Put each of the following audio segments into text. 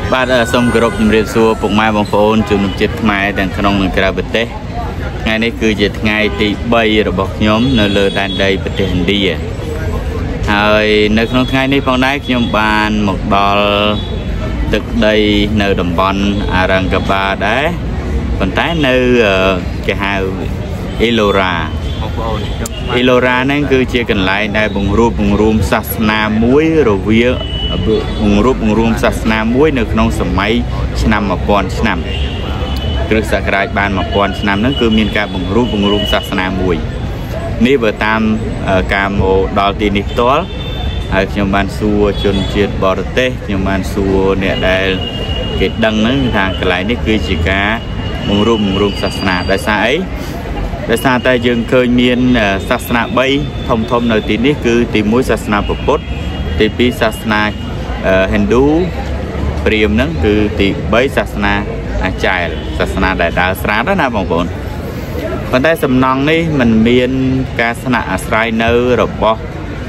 បាទសូមគោរពជំរាបសួរពុកម៉ែបងប្អូនជំនុំចិត្តខ្មែរទាំងក្នុងនិងក្រៅប្រទេសថ្ងៃនេះគឺជាថ្ងៃទី3របស់ខ្ញុំនៅលើដែនដីប្រទេសឥណ្ឌាហើយនៅក្នុងថ្ងៃនេះផងដែរខ្ញុំបានមកដល់ទឹកដីនៅតំបន់អារ៉ាង្កាបាដែរប៉ុន្តែនៅគេហៅអ៊ីឡូរ៉ាបងប្អូនអ៊ីឡូរ៉ាហ្នឹងគឺជាកន្លែងដែលបង្រួមសាសនាមួយរវាងបង្រួមសាសនាមួយនៅក្នុងសម័យឆ្នាំ1000ឆ្នាំគ្រិស្តសករាជបាន1000ឆ្នាំហ្នឹងគឺមានការបង្រួមសាសនាមួយនេះបើតាមការមកដល់ទីនេះផ្ទាល់ហើយខ្ញុំបានសួរជនជាតិបរទេសខ្ញុំបានសួរអ្នកដែលគេដឹងហ្នឹងថាកន្លែងនេះគឺជាការបង្រួមសាសនាដោយសារអីដោយសារតែយើងឃើញមានសាសនា3ធំនៅទីនេះគឺទី1សាសនាពុទ្ធទី2សាសនាហិណ្ឌូព្រាហ្មណ៍ហ្នឹងគឺទី3សាសនាអាចារ្យសាសនាដែលដើរស្រាតណាបងប្អូនប៉ុន្តែសំណង់នេះมันមានការស្នាក់អាស្រ័យនៅរបស់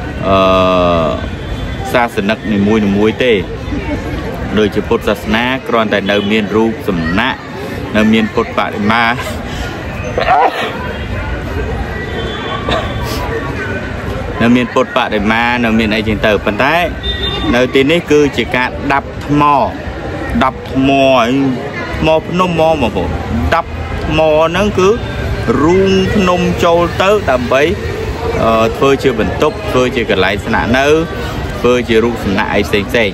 សាសនិកនីមួយទេដូចជាពុទ្ធសាសនាគ្រាន់តែនៅមានរូបសំណាកនៅមានពុទ្ធបដិមានៅមានពុទ្ធបដិមានៅមានអីចឹងទៅប៉ុន្តែនៅទីនេះគឺជាការដាប់ថ្មភ្នំមកបងប្អូនដាប់ថ្មហ្នឹងគឺរូងភ្នំចូលទៅដើម្បីធ្វើជាបន្ទប់ធ្វើជាកន្លែងស្នាក់នៅធ្វើជារូបសំណាកអីផ្សេង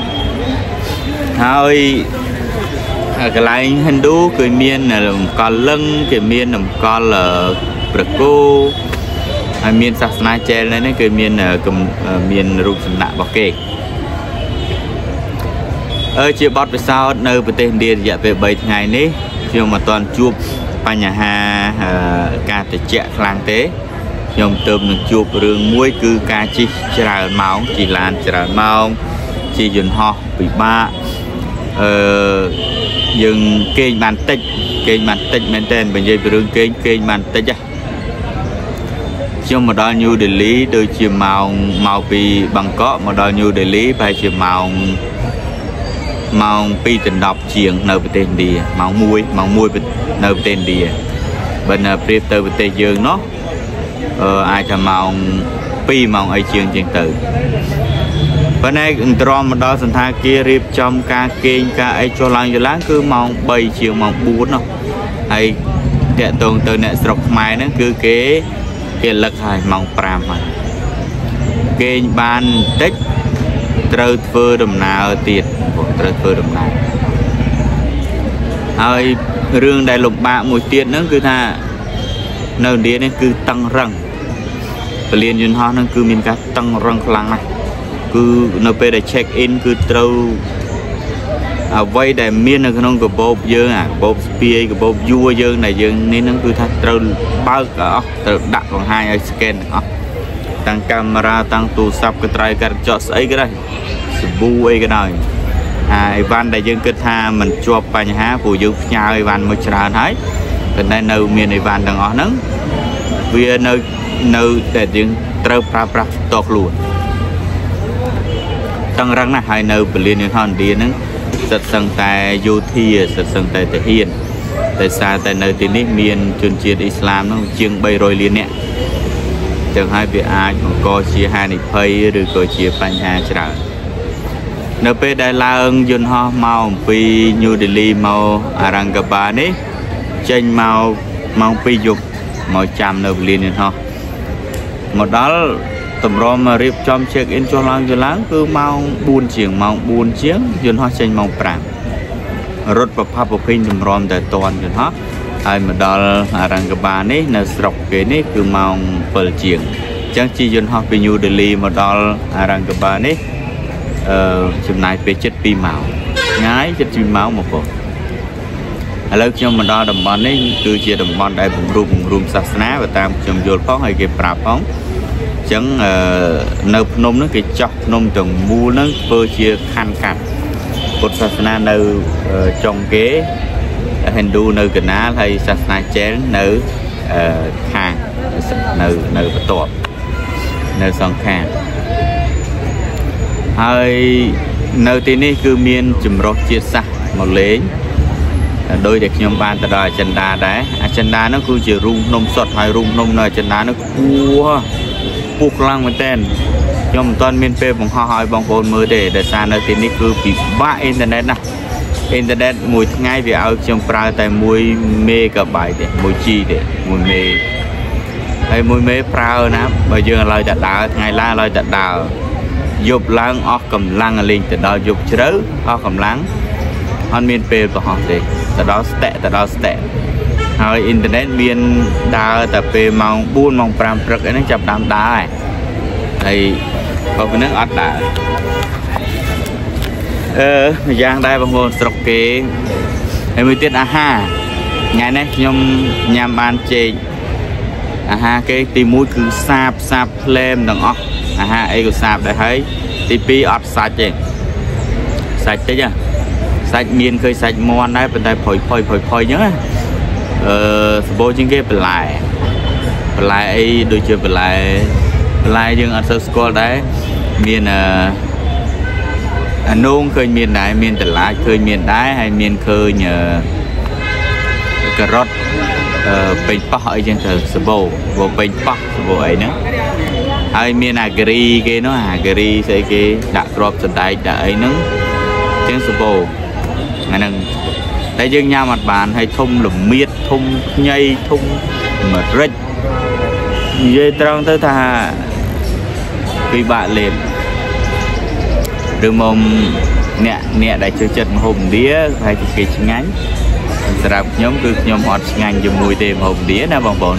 ហើយកន្លែងហិណ្ឌូគឺមានតម្កល់លឹងគេមានតម្កល់ប្រគោហើយមានសាសនាចែលនេះគឺមានរូបសំណាករបស់គេជាបទពិសោធន៍នៅប្រទេសឥណ្ឌារយៈពេល3ថ្ងៃនេះខ្ញុំមិនទាន់ជួបបញ្ហាការត្រជាក់ខ្លាំងទេខ្ញុំទើបនឹងជួបរឿងមួយគឺការជិះច្រើនម៉ោងជិះឡានច្រើនម៉ោងជិះយន្តហោះពិបាកយើងគេងបានតិចមែនតើបើនិយាយពីរឿងគេងបានតិចខ្ញុំមកដល់ New Delhi ដូចជាម៉ោងមកពីបាងកកមកដល់ New Delhi ប្រហែលជាម៉ោង2 ទៅ 10 ជាងនៅប្រទេសឥណ្ឌាម៉ោង1នៅប្រទេសឥណ្ឌាបើប្រៀបទៅប្រទេសយើងនោះអាចថាម៉ោង2ម៉ោងអីជាងទៅប៉ុន្តែត្រមមកដល់សន្តាគាររៀបចំការគេងការអីចុះឡើងគឺម៉ោង3ជាងម៉ោង4នោះហើយតាក់ទងទៅអ្នកស្រុកខ្មែរហ្នឹងគឺគេលឹកហើយម៉ោង5ហើយគេងបានតិចត្រូវធ្វើដំណើរទៀតហើយរឿងដែលលំបាកមួយទៀតហ្នឹងគឺថានៅឥណ្ឌានេះគឺតឹងរឹងពលានយន្តហោះហ្នឹងគឺមានការតឹងរឹងខ្លាំងណាស់គឺនៅពេលដែល check in គឺត្រូវអ្វីដែលមាននៅក្នុងកាបូបយើងអាកាបូបស្ពាយកាបូបយួរយើងដែលយើងនេះហ្នឹងគឺថាត្រូវបើកអស់ត្រូវដាក់បង្ហាញឲ្យ scan ទាំងអស់ទាំងកាមេរ៉ាទាំងទូរស័ព្ទកត្រៃកាត់ចោះស្អីក៏ដោយសាប៊ូអីក៏ដោយអីវ៉ាន់ដែលយើងគិតថាมันជាប់បញ្ហាព្រោះយើងផ្ញើអីវ៉ាន់មកច្រើនហើយប៉ុន្តែនៅមានអីវ៉ាន់ទាំងអស់ហ្នឹងវានៅតែយើងត្រូវប្រើប្រាស់ផ្ទាល់ខ្លួនតឹងរឹងណាស់ហើយនៅពលានយន្តហោះឥណ្ឌាហ្នឹងសិតសឹងតែយោធាសិតសឹងតែទាហានតែសារតែនៅទីនេះមានជនជាតិអ៊ីស្លាមហ្នឹងជាង300លាននាក់ចឹងហើយវាអាចបង្កជាហានិភ័យឬក៏ជាបញ្ហាច្រើននៅពេលដែលឡើងយន្តហោះមកអំពី New Delhi មកអារ៉ាង្កាបានេះចេញមកម៉ោង2យប់មកចាំនៅពលានយន្តហោះមកដល់តម្រាំមករៀបចំ check in ចុះឡើងគឺម៉ោង4ជាងយន្តហោះចេញម៉ោង5រត់ប្រផាប់ប្រភេញតម្រាំតែតន់យន្តហោះហើយមកដល់អារ៉ាង្កាបានេះនៅស្រុកគេនេះគឺម៉ោង7ជាងអញ្ចឹងជិះយន្តហោះពី New Delhi មកដល់អារ៉ាង្កាបានេះចំណាយពេលជិត2ម៉ោងឆ្ងាយជិត2ម៉ោងមកបងឥឡូវខ្ញុំមកដល់តំបន់នេះគឺជាតំបន់ដែលបង្រួមសាសនាបើតាមខ្ញុំយល់ផងហើយគេប្រាប់ផងអញ្ចឹងនៅភ្នំហ្នឹងគេចោះភ្នំទាំងមូលហ្នឹងធ្វើជាខណ្ឌកាត់ពុទ្ធសាសនានៅចុងគេហិណ្ឌូនៅកណ្ដាលហើយសាសនាចែលនៅខាងនៅបន្ទាប់នៅសងខាង hơi nơi tí ní cứ miên chùm rốt chia sạch một lễ đôi đẹp nhóm ban từ đời chân đá đấy chân đá nó cứ chỉ rung nông sọt hay rung nông nơi chân đá nó cua buộc lăng bên tên nhóm toàn miền phê bằng hoa hỏi bằng phôn mơ để xa nơi tí ní cứ bị bạ internet nè internet mùi ngay vì áo trong pra tại mùi mê cả bài để mùi chi để mùi mê hay mùi mê pra nè bây giờ lời đặt đảo ngày la lời đặt đảo dục lăng óc cầm lăng lên từ đó dục chớ óc cầm lăng on miền phê của họ thì từ đó tệហើយអ៊ីនធឺណិតមានដើរតែពេលម៉ោង 4 ម៉ោង 5 ព្រឹកអីហ្នឹងចាប់ដើមដើរហើយបើពេលហ្នឹងអត់ដើរម្យ៉ាងដែរបងប្អូនស្រុកគេហើយមួយទៀតអាហារថ្ងៃនេះខ្ញុំញ៉ាំបានចេកអាហារគេទី1គឺសាបភ្លែមទាំងអស់អាហារអីក៏សាបដែរហើយទី2អត់សាច់ទេសាច់តិចសាច់មានឃើញសាច់មាន់ដែរប៉ុន្តែផុយអញ្ចឹងសម្បូរជាងគេបន្លែអីដូចជាបន្លែយើងអត់សូវស្គាល់ដែរមានអានោងឃើញមានដែរមានតឡាចឃើញមានដែរហើយមានឃើញការ៉ុតពេញប៉ោះអីចឹងទៅសម្បូរពេញប៉ោះសម្បូរអីហ្នឹងហើយមានអាហ្គារីគេនោះអាហ្គារីស្អីគេដាក់គ្រាប់សណ្ដែកដាក់អីហ្នឹងចឹងសម្បូរហ្នឹងតែយើងញ៉ាំអត់បានហើយធំល្មៀតធំខ្ញីធំម្រេចនិយាយត្រង់ទៅថាពិបាកលេបឬមកអ្នកដែលចូលចិត្តម្ហូបឥណ្ឌាហើយគេឆ្ងាញ់សម្រាប់ខ្ញុំគឺខ្ញុំអត់ឆ្ងាញ់ជាមួយទេម្ហូបឥណ្ឌាណាបងប្អូន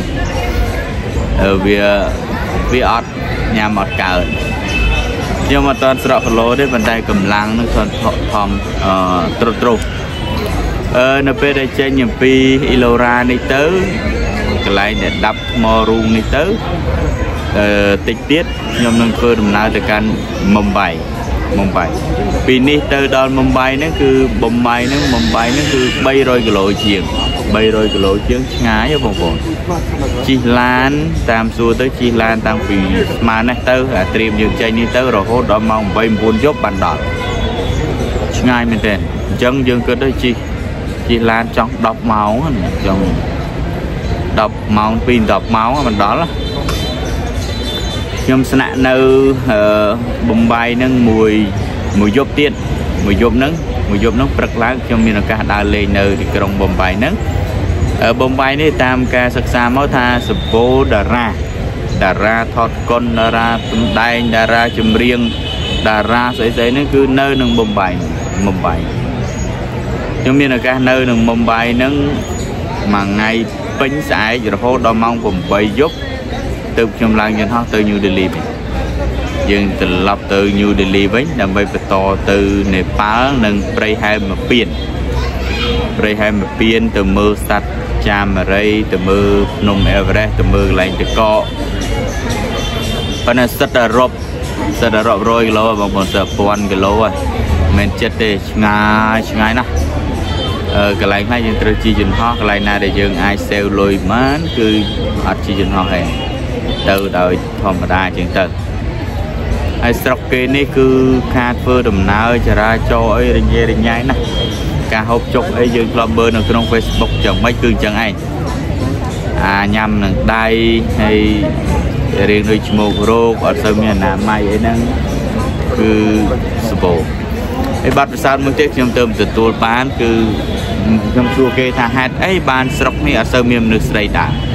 វាអត់ញ៉ាំអត់កើតខ្ញុំអត់តន់ស្រក់គីឡូទេប៉ុន្តែកម្លាំងនឹងធំត្រុសនៅពេលដែលចេញអំពីអ៊ីឡូរ៉ានេះទៅកន្លែងដែលដាប់ថ្មរូងនេះទៅតិចទៀតខ្ញុំនឹងធ្វើដំណើរទៅកាន់មុំបៃពីនេះទៅដល់មុំបៃហ្នឹងគឺមុំបៃហ្នឹងគឺ300គីឡូជាងឆ្ងាយបងប្អូនជិះឡានតាមសួរទៅជិះឡានតាំងពីស្មាននេះទៅអាត្រៀមយើងចេញនេះទៅរហូតដល់ម៉ោង 8-9 យប់បានដល់ឆ្ងាយមែនទែនអញ្ចឹងយើងគិតទៅជិះឡានចង់10ម៉ោងចង់10ម៉ោងពី10ម៉ោងមិនដល់ខ្ញុំស្នាក់នៅបំបីហ្នឹងមួយយប់ទៀតមួយយប់ហ្នឹងព្រឹកឡើងខ្ញុំមានឱកាសដើរលេងនៅទីក្រុងបំបីហ្នឹងបំបីនេះតាមការសិក្សាមកថាសម្បូរតារាថតកុនតារាសម្ដែងតារាចម្រៀងតារាស្អីៗហ្នឹងគឺនៅនឹងបំបីខ្ញុំមានឱកាសនៅនឹងមុំបៃហ្នឹងមួយថ្ងៃពេញស្អែករហូតដល់ម៉ោង 8 យប់ទើបខ្ញុំឡើងយន្តហោះទៅ New Delhi យើងត្រឡប់ទៅ New Delhi វិញដើម្បីបន្តទៅនេប៉ាល់និងព្រៃហែមពៀនទៅមើលសត្វចាមរីទៅមើលភ្នំអេវរ៉េសទៅមើលកន្លែងតកកប៉ុន្តែសិតតែរាប់100 គីឡូបងប្អូនសិត1000 គីឡូហ្នឹងមិនចិត្តទេឆ្ងាយណាស់កន្លែងខ្លះយើងត្រូវជិះយន្តហោះកន្លែងណាដែលយើងអាចសេវលុយបានគឺអត់ជិះយន្តហោះទេទៅដោយធម្មតាជាងទៅហើយស្រុកគេនេះគឺការធ្វើដំណើរចរាចរណ៍អីរញ៉េណាស់ការហូបចុកអីយើងធ្លាប់មើលនៅក្នុង Facebook ចឹងមិនគឺចឹងឯងញ៉ាំនឹងដៃហើយរៀងដូចឈ្មោះរោគអត់សូវមានអនាម័យអីហ្នឹងគឺសម្បូរហើយបាត់ប្រសាទមួយទៀតខ្ញុំទៅទទួលបានគឺខ្ញុំសួរគេថាហេតុអីបានស្រុកនេះអត់សូវមានមនុស្សស្រី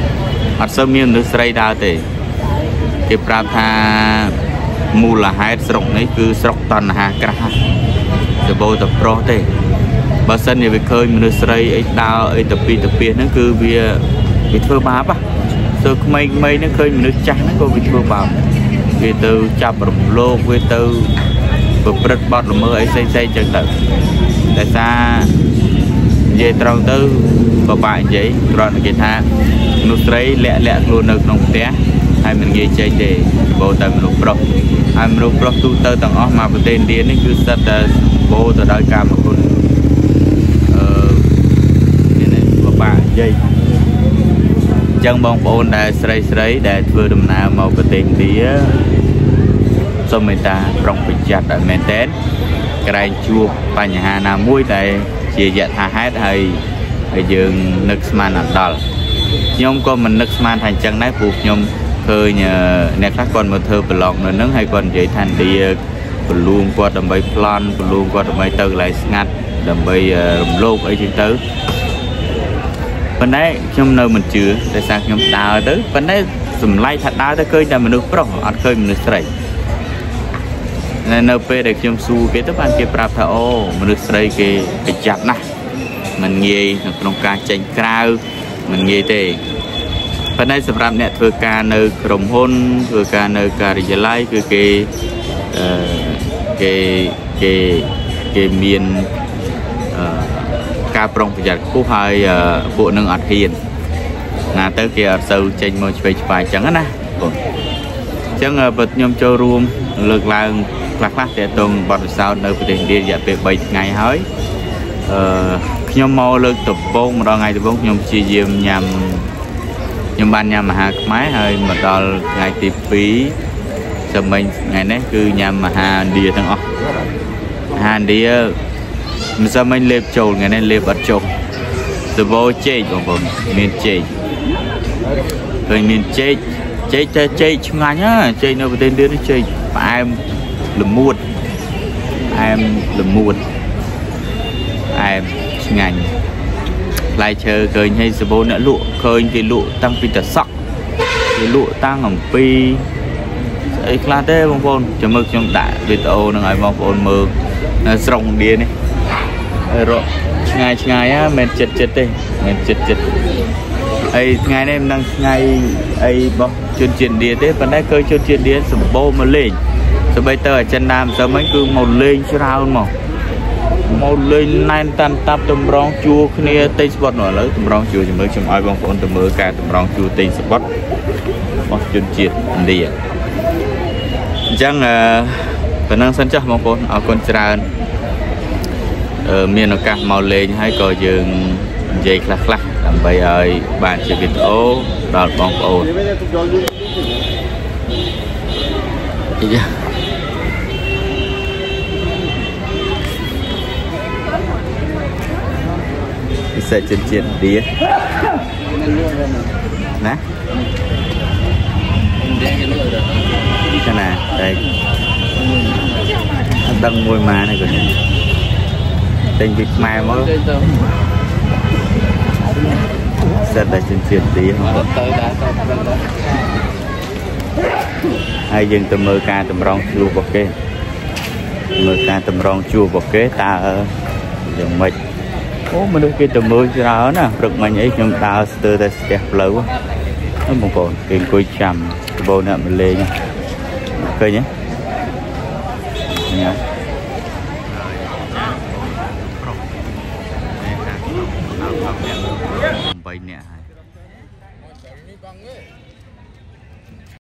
ដើរទេគេប្រាប់ថាមូលហេតុស្រុកនេះគឺស្រុកតណ្ហាក្រាស់ទៅបោតប្រុសទេបើសិនជាវាឃើញមនុស្សស្រីអីដើរអីទៅពីទៅពីហ្នឹងគឺវាធ្វើបាបទៅក្មេងៗហ្នឹងឃើញមនុស្សចាស់ហ្នឹងក៏វាធ្វើបាបវាទៅចាប់រំលោភវាទៅប្រព្រឹត្តបទល្មើសអីផ្សេងៗចឹងទៅតែសារនិយាយត្រង់ទៅបបាក់និយាយគ្រាន់តែគេថាមនុស្សស្រីលាក់ខ្លួននៅក្នុងផ្ទះហើយមិនងាយចេញទេបោតែមនុស្សប្រុសហើយមនុស្សប្រុសទូទៅទាំងអស់មកប្រទេសឥណ្ឌានេះគឺសិតតែបោទៅដោយកាមគុណនេះបបាក់និយាយអញ្ចឹងបងប្អូនដែលស្រីដែលធ្វើដំណើរមកប្រទេសឥណ្ឌាសូមមេត្តាប្រុងប្រយ័ត្នឲ្យមែនតើក្រែងជួបបញ្ហាណាមួយតែជាយថាហេតុហើយយើងនឹកស្មានអត់ដល់ខ្ញុំក៏មិននឹកស្មានថាអញ្ចឹងដែរព្រោះខ្ញុំឃើញអ្នកខ្លះគាត់មកធ្វើប្រឡងនៅហ្នឹងហើយគាត់និយាយថាឌីបលួងគាត់ដើម្បីប្លន់បលួងគាត់ដើម្បីទៅកន្លែងស្ងាត់ដើម្បីរំលោភអីចឹងទៅប៉ុន្តែខ្ញុំនៅមិនជឿតែសារខ្ញុំដើរទៅប៉ុន្តែសម្លាយថាដើរទៅឃើញតែមនុស្សប្រុសអត់ឃើញមនុស្សស្រីនៅពេលដែលខ្ញុំសួរគេទៅបានគេប្រាប់ថាអូមនុស្សស្រីគេប្រយ័ត្នណាស់មិនងាយក្នុងការចេញក្រៅមិនងាយទេប៉ុន្តែសម្រាប់អ្នកធ្វើការនៅក្រុមហ៊ុនធ្វើការនៅការិយាល័យគឺគេមានការប្រុងប្រយ័ត្នខ្ពស់ហើយពួកនឹងអត់ហ៊ានណាទៅគេអត់សូវចេញមកឆ្វេងឆ្វាយចឹងណាបងអញ្ចឹងបើខ្ញុំចូលរួមលើកឡើងខ្លះៗទាក់ទងបទពិសោធន៍នៅប្រទេសឥណ្ឌារយៈពេល3ថ្ងៃហើយខ្ញុំមកលើកដំបូងម្ដងថ្ងៃដំបូងខ្ញុំព្យាយាមខ្ញុំបានញ៉ាំអាហារខ្មែរហើយមកដល់ថ្ងៃទី2សម្មិញថ្ងៃនេះគឺញ៉ាំអាហារឥណ្ឌាទាំងអស់អាហារឥណ្ឌាមិនសមមិញលេបចូលថ្ងៃនេះលេបអត់ចុះសបោចេកបងប្អូនមានចេកឃើញមានចេកតែចេកឆ្ងាញ់ណាចេកនៅប្រទេសឥណ្ឌានេះចេកផ្អែមល្មួតផ្អែមឆ្ងាញ់ផ្លែឈើឃើញឲ្យសបោអ្នកលក់ឃើញគេលក់តាំងពីតសក់គេលក់តាំងអំពីអីខ្លះទេបងប្អូនចាំមើលខ្ញុំដាក់វីដេអូនឹងឲ្យបងប្អូនមើលនៅស្រុកឥណ្ឌានេះរកឆ្ងាយហ្នឹងមិនចិត្តទេមិនចិត្តហើយថ្ងៃនេះមិនដឹងថ្ងៃអីរបស់ជនជាតិឥណ្ឌាទេប៉ុន្តែឃើញជនជាតិឥណ្ឌាសម្បូរមកលេងសូម្បីទៅអាចិនណាមិនទៅមិញគឺមកលេងច្រើនមកលេងណែនតាន់តាប់តម្រង់ជួរគ្នាទិញស្បត់នោះឥឡូវតម្រង់ជួរជាមួយខ្ញុំឲ្យបងប្អូនទៅមើលការតម្រង់ជួរទិញស្បត់របស់ជនជាតិឥណ្ឌាអញ្ចឹងប៉ុណ្ណឹងសិនចាស់បងប្អូនអរគុណច្រើនមានឱកាសមកលេងហើយក៏យើងនិយាយខ្លះដើម្បីឲ្យបានជាវីដេអូដល់បងប្អូនពិសេសជនជាតិឥណ្ឌាណាចាណាតែអត់ដឹងមួយម៉ានេះគាត់តែពីខ្មែរមកសិតតែជនជាតិឥណ្ឌាហើយយើងទៅមើលការតម្រង់ជួររបស់គេមើលការតម្រង់ជួររបស់គេតើយ៉ាងម៉េចអូមនុស្សគេទៅមើលច្រើនណាព្រឹកមិញអីខ្ញុំដើរស្ទើរតែស្ទះផ្លូវបងប្អូនគេអង្គុយចាំដបោអ្នកមកលេងឃើញទេញ៉ាំ8នាក់ហើយ